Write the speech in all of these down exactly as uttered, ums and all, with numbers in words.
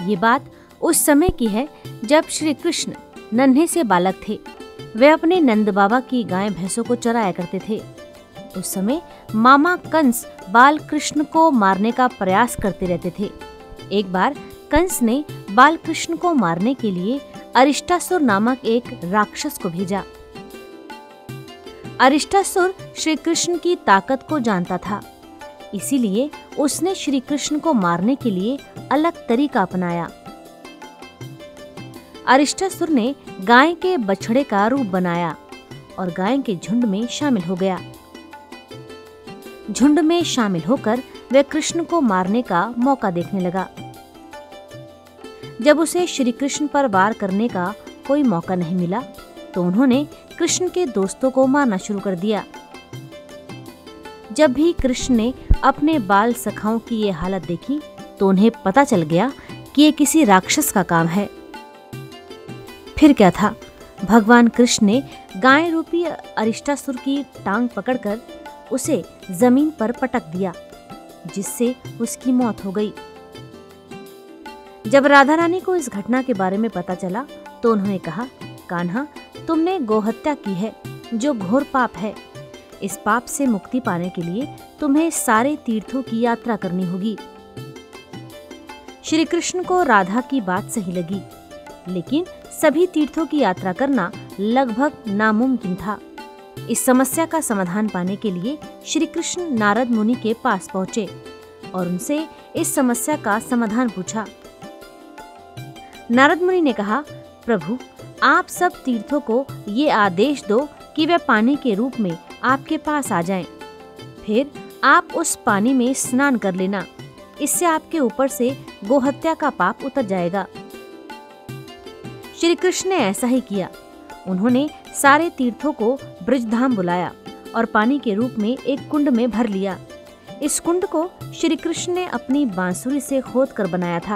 ये बात उस समय की है जब श्री कृष्ण नन्हे से बालक थे। वे अपने नंद बाबा की गाय भैंसों को चराया करते थे। उस समय मामा कंस बाल कृष्ण को मारने का प्रयास करते रहते थे। एक बार कंस ने बाल कृष्ण को मारने के लिए अरिष्टासुर नामक एक राक्षस को भेजा। अरिष्टासुर श्री कृष्ण की ताकत को जानता था, इसीलिए उसने श्री कृष्ण को मारने के लिए अलग तरीका अपनाया। अरिष्टासुर ने गाय के बछड़े का रूप बनाया और गाय के झुंड में शामिल हो गया। झुंड में शामिल होकर वह कृष्ण को मारने का मौका देखने लगा। जब उसे श्री कृष्ण पर वार करने का कोई मौका नहीं मिला तो उन्होंने कृष्ण के दोस्तों को मारना शुरू कर दिया। जब भी कृष्ण ने अपने बाल सखाओं की ये हालत देखी तो उन्हें पता चल गया कि ये किसी राक्षस का काम है। फिर क्या था, भगवान कृष्ण ने गाय रूपी अरिष्टासुर की टांग पकड़कर उसे जमीन पर पटक दिया, जिससे उसकी मौत हो गई। जब राधा रानी को इस घटना के बारे में पता चला तो उन्होंने कहा, कान्हा, तुमने गोहत्या की है, जो घोर पाप है। इस पाप से मुक्ति पाने के लिए तुम्हें सारे तीर्थों की यात्रा करनी होगी। श्री कृष्ण को राधा की बात सही लगी, लेकिन सभी तीर्थों की यात्रा करना लगभग नामुमकिन था। इस समस्या का समाधान पाने के लिए श्री कृष्ण नारद मुनि के पास पहुँचे और उनसे इस समस्या का समाधान पूछा। नारद मुनि ने कहा, प्रभु, आप सब तीर्थों को ये आदेश दो कि वे पानी के रूप में आपके पास आ जाएं। फिर आप उस पानी में स्नान कर लेना, इससे आपके ऊपर से गोहत्या का पाप उतर जाएगा। श्री कृष्ण ने ऐसा ही किया। उन्होंने सारे तीर्थों को ब्रजधाम बुलाया और पानी के रूप में एक कुंड में भर लिया। इस कुंड को श्री कृष्ण ने अपनी बांसुरी से खोद कर बनाया था।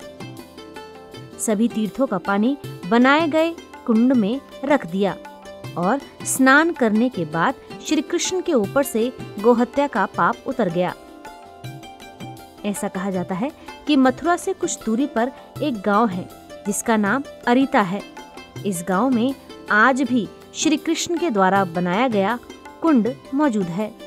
सभी तीर्थों का पानी बनाए गए कुंड में रख दिया और स्नान करने के बाद श्री कृष्ण के ऊपर से गोहत्या का पाप उतर गया। ऐसा कहा जाता है कि मथुरा से कुछ दूरी पर एक गांव है जिसका नाम अरिता है। इस गांव में आज भी श्री कृष्ण के द्वारा बनाया गया कुंड मौजूद है।